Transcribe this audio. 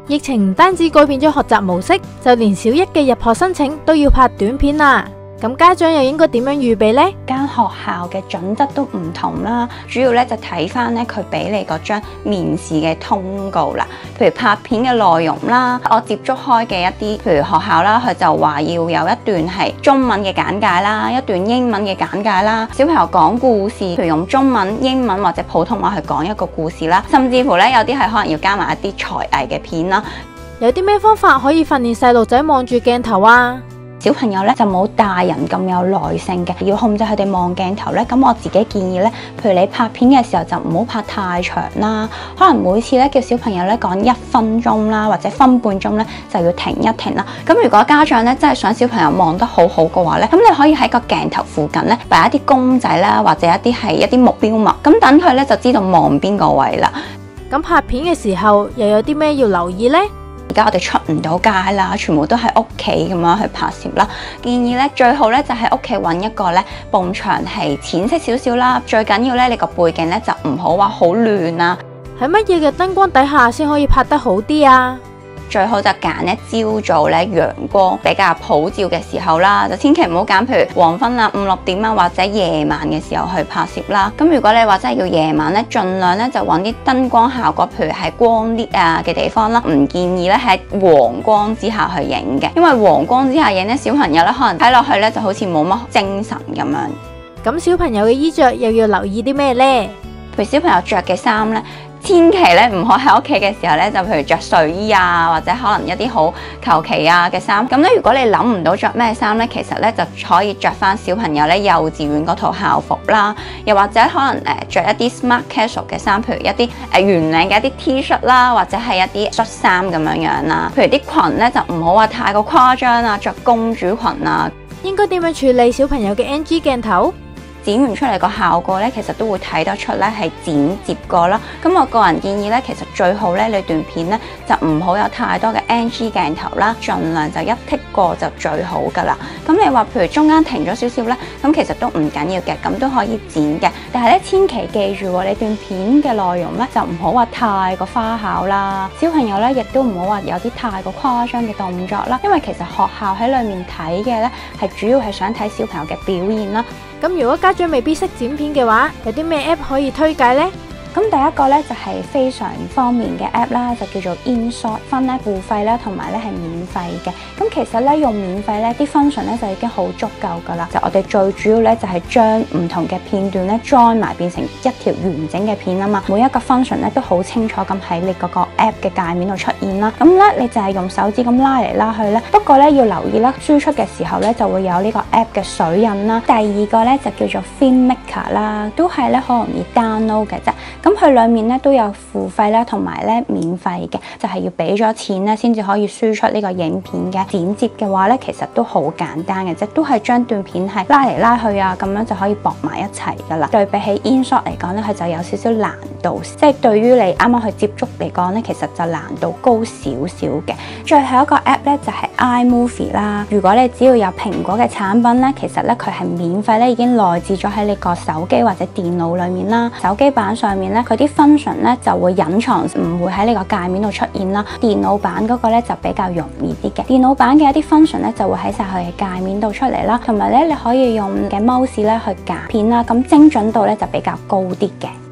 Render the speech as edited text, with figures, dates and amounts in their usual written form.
疫情唔單止改變咗學習模式，就連小一嘅入學申請都要拍短片啦。咁家長又應該點樣預備呢？ 間學校嘅準則都唔同啦，主要咧就睇翻咧佢俾你嗰張面試嘅通告啦。譬如拍片嘅內容啦，我接觸開嘅一啲，譬如學校啦，佢就話要有一段係中文嘅簡介啦，一段英文嘅簡介啦。小朋友講故事，譬如用中文、英文或者普通話去講一個故事啦，甚至乎咧有啲係可能要加埋一啲才藝嘅片啦。 有啲咩方法可以訓練細路仔望住鏡頭啊？ 小朋友咧就冇大人咁有耐性嘅，要控制佢哋望鏡頭咧。咁我自己建議咧，譬如你拍片嘅時候就唔好拍太長啦，可能每次咧叫小朋友咧講1分鐘啦，或者分半鐘咧就要停一停啦。咁如果家長咧真係想小朋友望得好好嘅話咧，咁你可以喺個鏡頭附近咧擺一啲公仔啦，或者一啲目標物，咁等佢咧就知道望邊個位啦。 咁拍片嘅時候又有啲咩要留意呢？ 而家我哋出唔到街啦，全部都喺屋企咁樣去拍攝啦。建議咧最好咧就喺屋企揾一個咧埲牆係淺色少少啦。最緊要咧你個背景咧就唔好話好亂啊。 喺乜嘢嘅燈光底下先可以拍得好啲啊？ 最好就揀咧朝早咧陽光比較普照嘅時候啦，就千祈唔好揀譬如黃昏啊、5、6點啊或者夜晚嘅時候去拍攝啦。咁如果你話真係要夜晚咧，盡量咧就揾啲燈光效果，譬如係光啲啊嘅地方啦。唔建議咧喺黃光之下去影嘅，因為黃光之下影咧，小朋友咧可能睇落去咧就好似冇乜精神咁樣。 咁小朋友嘅衣着又要留意啲咩呢？ 譬如小朋友着嘅衫咧，千祈咧唔可喺屋企嘅時候咧，就譬如着睡衣啊，或者可能一啲好求其啊嘅衫。咁咧，如果你諗唔到着咩衫咧，其實咧就可以着翻小朋友咧幼稚園嗰套校服啦，又或者可能着一啲 smart casual 嘅衫，譬如一啲圓領嘅一啲 T 恤啦，或者係一啲恤衫咁樣樣啦。譬如啲裙咧就唔好話太過誇張啊，着公主裙啊。 應該點樣處理小朋友嘅 NG 鏡頭？ 剪完出嚟個效果咧，其實都會睇得出咧係剪接過啦。咁我個人建議咧，其實最好咧你段片咧就唔好有太多嘅 NG 鏡頭啦，盡量就一剔過就最好噶啦。咁你話譬如中間停咗少少咧，咁其實都唔緊要嘅，咁都可以剪嘅。但係咧千祈記住喎，你段片嘅內容咧就唔好話太過花巧啦。小朋友咧亦都唔好話有啲太過誇張嘅動作啦，因為其實學校喺裏面睇嘅咧係主要係想睇小朋友嘅表現啦。 咁如果家長未必識剪片嘅話，有啲咩 app 可以推介呢？ 咁第一個咧就係非常方便嘅 app 啦，就叫做 InShot， 分咧付費啦，同埋咧係免費嘅。咁其實咧用免費咧啲 function 咧就已經好足夠噶啦。就我哋最主要咧就係將唔同嘅片段咧 join 埋變成一條完整嘅片啊嘛。每一個 function 咧都好清楚咁喺你嗰個 app 嘅界面度出現啦。咁咧你就係用手指咁拉嚟拉去咧。不過咧要留意啦，輸出嘅時候咧就會有呢個 app 嘅水印啦。第二個咧就叫做 FilmMaker 啦，都係咧好容易 download 嘅啫。咁佢裏面咧都有付費啦，同埋咧免費嘅，就係要俾咗錢咧先至可以輸出呢個影片嘅。剪接嘅話咧，其實都好簡單嘅啫，都係將段片係拉嚟拉去啊，咁樣就可以駁埋一齊噶啦。對比起 InShot 嚟講咧，佢就有少少難度，即係對於你啱啱去接觸嚟講咧，其實就難度高少少嘅。最後一個 app 咧就係 iMovie 啦。如果你只要有蘋果嘅產品咧，其實咧佢係免費咧已經內置咗喺你個手機或者電腦裏面啦。手機版上面咧佢啲function 咧就會隱藏，唔會喺呢個界面度出現啦。電腦版嗰個咧就比較容易啲嘅。電腦版嘅一啲 function 咧就會喺晒佢嘅界面度出嚟啦，同埋咧你可以用嘅 mouse 咧去夾片啦，咁精準度咧就比較高啲嘅。